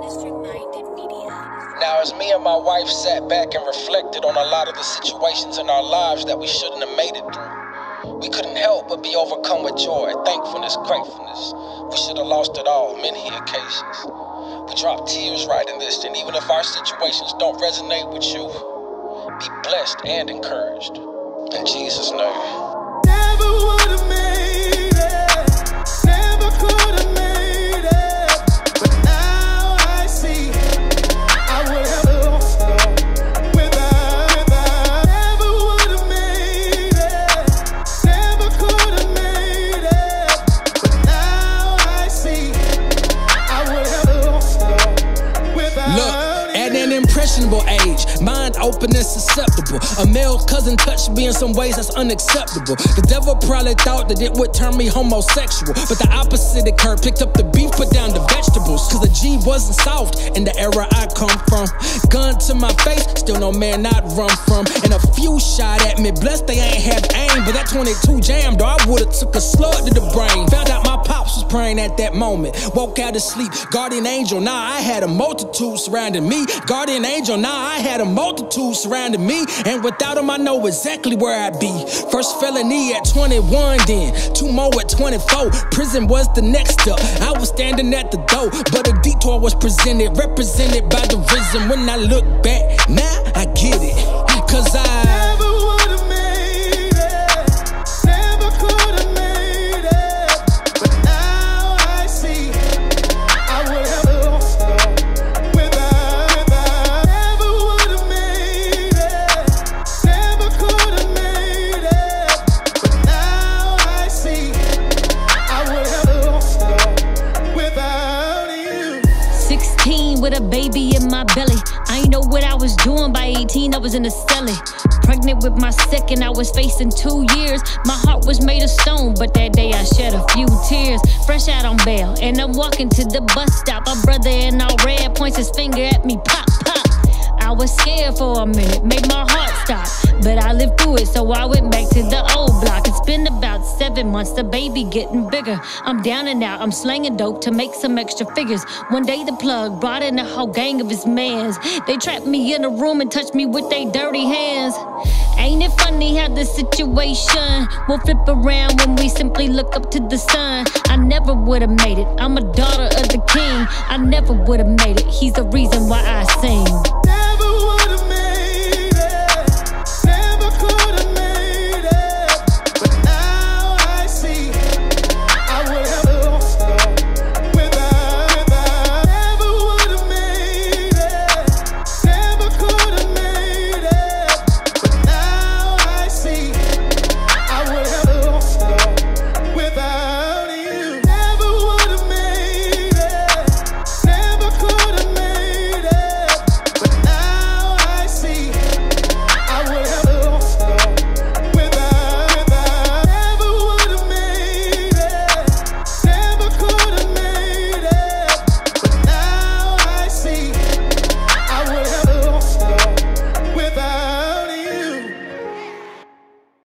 Now, as me and my wife sat back and reflected on a lot of the situations in our lives that we shouldn't have made it through, we couldn't help but be overcome with joy, thankfulness, gratefulness. We should have lost it all many occasions. We drop tears right in this, and even if our situations don't resonate with you, be blessed and encouraged. In Jesus' name. Never would have made it, never could have made it, but now I see I would have lost it all without. Never would have made it, never could have made it, but now I see I would have lost it all without. Look, at an impressionable age, mind open and susceptible. A male cousin touched me in some ways that's unacceptable. The devil probably thought that it would turn me homosexual, but the opposite occurred. Picked up the beef, put down the vegetables, cause the G wasn't soft in the era I come from. Gun to my face, still no man I'd run from. And a few shot at me, blessed they ain't have aim, but that 22 jammed, or I would've took a slug to the brain. Found out my pops was praying at that moment. Woke out of sleep, guardian angel, now I had a multitude surrounding me. Guardian angel, now I had a multitude surrounding me. And without him, I know exactly where I'd be. First felony at 21, then 2 more at 24. Prison was the next step. I was standing at the door, but a detour was presented, represented by the risen. When I look back, now I get it. Cause I never would have made it, never could have made it, but now I see I would have lost it all without. Never would have made it, never could have made it, but now I see I would have lost it all without you. 16 with a baby in my belly. I ain't know what I was doing by 18, I was in the celly. Pregnant with my second, I was facing 2 years. My heart was made of stone, but that day I shed a few tears. Fresh out on bail, and I'm walking to the bus stop. My brother in all red points his finger at me, pop, pop. I was scared for a minute, made my heart stop, but I lived through it, so I went back to the old block. It's been about 7 months, the baby getting bigger. I'm down and out, I'm slanging dope to make some extra figures. One day the plug brought in a whole gang of his mans. They trapped me in a room and touched me with their dirty hands. Ain't it funny how the situation will flip around when we simply look up to the sun? I never would've made it, I'm a daughter of the king. I never would've made it, he's the reason why I sing.